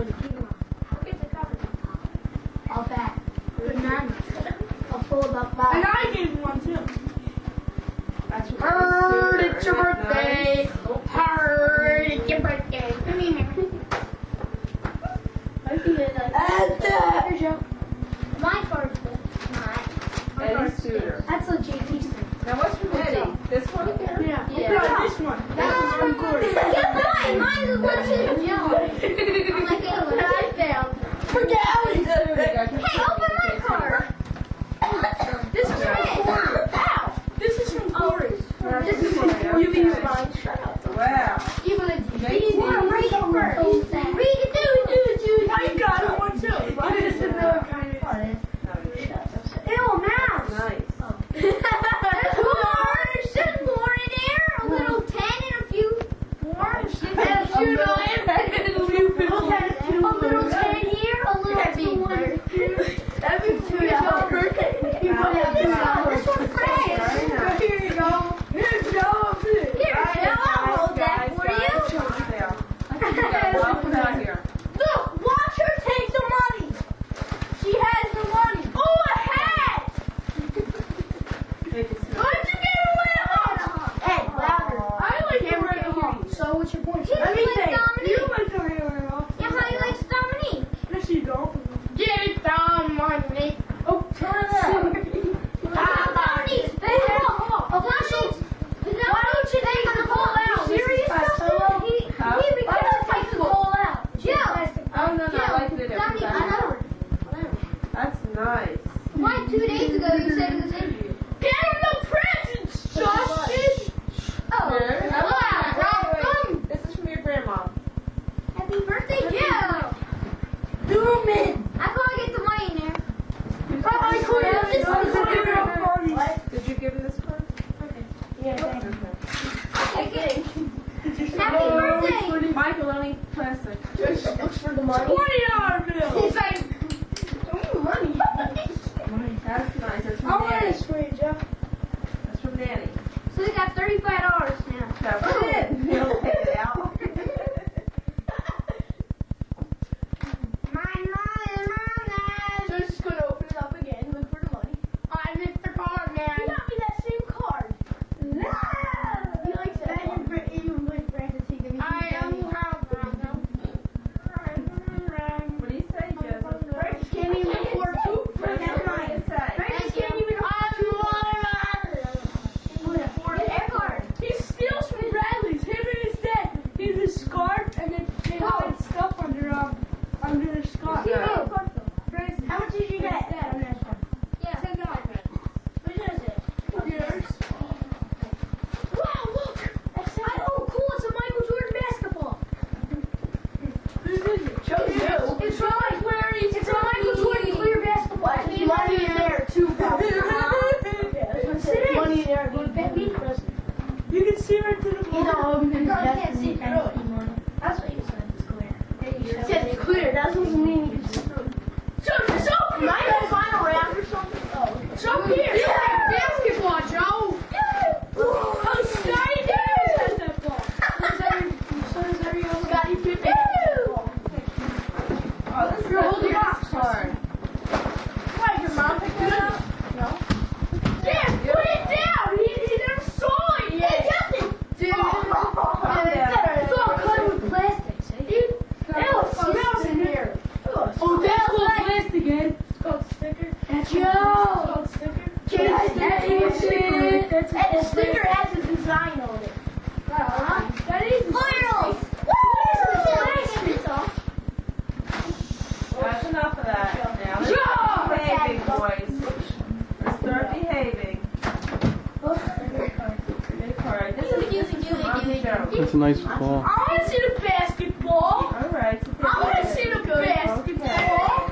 Look at the cover. I'll bet. Bananas. I'll pull it up back. And I gave him one too. That's what Heard it's your birthday. Heard it's your birthday. Come here. Here's your. My birthday. Eddie Suter. That's a JT thing. Now what's from Eddie? This one? Yeah. Yeah. No, this one. That one's from Corey. Get mine. Mine is one too. Yeah. I'm like, hey, what I found. Forget Hey, open my card. This is from Corey. Ow. This is from Corey. This is from Corey. You mean mine? Shut up. Wow. Give it a Make Read one. it first. Read it, do. I got one too. It is another kind of card. Ew, mouse. Nice. There's more. There's more in there. A little 10 and a few more. A little 10 here. A little 2 1. That'd be too birthday. This one's great. Here you go. Here's Joe. Here, I'll hold that for you. Welcome out here. Look, watch her take the money. She has the money. Oh, a hat. Make it smell. Why'd you get away with Hey, louder. I like the Camera red can't hear home. you. So what's your point? Let me think. Dominique. You like the red home. Yeah, how you like Dominique? Yes, you don't. Get it, Dominique. Oh, turn it out. Dominique, back up. Dominique. Why don't you take the ball out? Serious? Huh? Why don't you take the ball out? Jill. Oh, no, I like it in Dominique, there. I know. That's nice. Why 2 days ago you said it was in you? Get him the presents, Justin. Oh, Here. welcome. This is from your grandma. Happy birthday, Jill. Zoom in. I thought I get the money in there. I couldn't. This one's What? Did you give him this card? Yeah, thank you. Okay. Take it. Happy birthday. Michael, let me plastic. Just looks for the money. $20 bill. He's like, Money. That's nice. That's from I want Nanny. this for you, Jeff. That's from Nanny. so they got $35 now. That's it. He'll take it out. So just gonna open it up again, look for the money. I missed the card, He man. got me that same card. No. He likes that card. Even with Francis, he gave me I don't have that. What do you say, Joseph? Francis can't even afford two. What Francis do you say? Francis can't even afford Get their card. He steals from Bradley's. Him and his dad. He has a scarf and then they hide stuff under their scarf. Yeah. Francis, how much did you get? Yeah. $10. What is it? Yours. Wow, look! Oh, cool. It's a Michael Jordan basketball. Whose is it? Chose you. It's from like where it's a Michael Jordan clear basketball. There's money in there too, probably. Money in there. You can see right to the bottom. Can't see through it. That's what you said. It's clear. You said it's clear. That doesn't mean you can see through it. So am I in the final round or something? Oh, okay. So here. Yeah, basketball, Joe. Oh, Scotty Davis has that ball. So does every other Scotty Pippen has that ball. Oh, this is You're a holding big box. card. Why, your mom picked it up? No. Yeah, put it down. He never saw it yet. Dude. It's all covered with plastic, see? Dude, it smells in here. Oh, that's called plastic again. It's called sticker. It's called sticker. And the sticker has a design on it. That is Finals! That's enough of that now. Let's Yeah! start behaving, boys. Let's start behaving. Big card. This is Mom's show. That's a nice ball. I want to see the basketball. All right. So I want to see the basketball.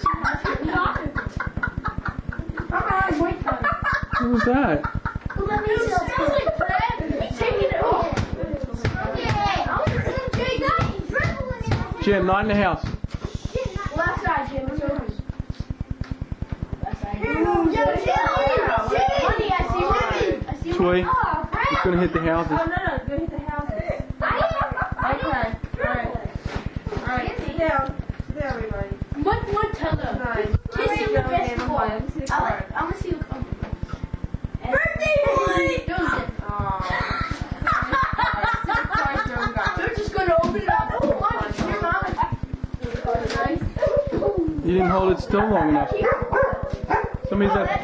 What was that? It smells like bread. He's taking it off. Jim, not in the house. Left side, Jim. It's over. Left side. I see Toy. Oh, It's gonna hit the houses. Oh, no, go hit the houses. Okay. All right. All right. Sit down. You didn't hold it still long enough. Somebody's at.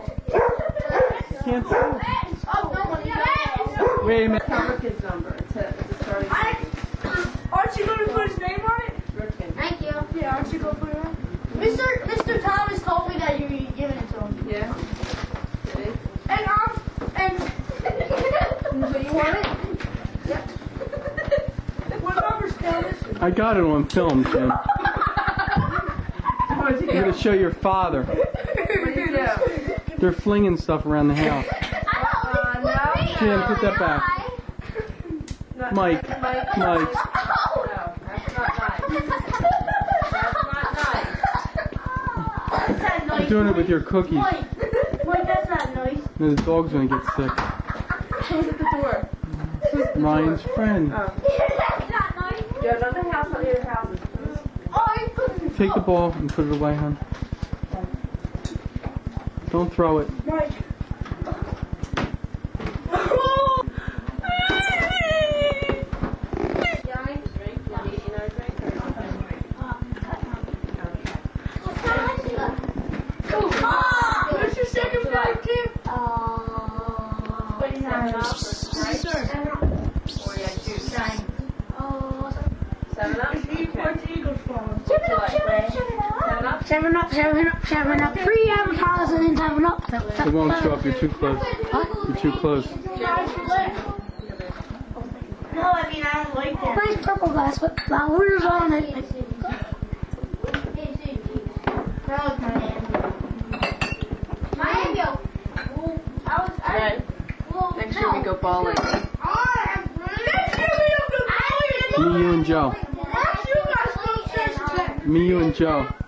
Can't tell. Wait a minute. Tell the kid's number. It's a starting. Aren't you going to put his name on it? Thank you. Yeah, aren't you going to put it on? Mr. Thomas told me that you were giving it to him. Yeah. Ready? And so you want it? Yep. What number's Thomas? I got it on film, Jim. What'd you I'm going do? to show your father. What'd you do? They're flinging stuff around the house. Jim, put that back. Not- Mike. Mike. Mike. No, that's not nice. That's not nice. That's not nice. You're doing it with your cookies. Mike, that's not nice. The dog's going to get sick. Who's at the door? Ryan's friend. Oh. That's not nice. You have another house on the other houses. Take the ball and put it away, hon. Don't throw it. Mike. What's your second fight, Tim? Seven up? What's Eagles from? 7 up? 7 up. Free advertising, 7 up. It won't show up. You're too close. You're too close. No, I mean, I don't like that. Nice purple glass with flowers on it. Right. Next year we go bowling. Me, you, and Joe. Me, you, and Joe.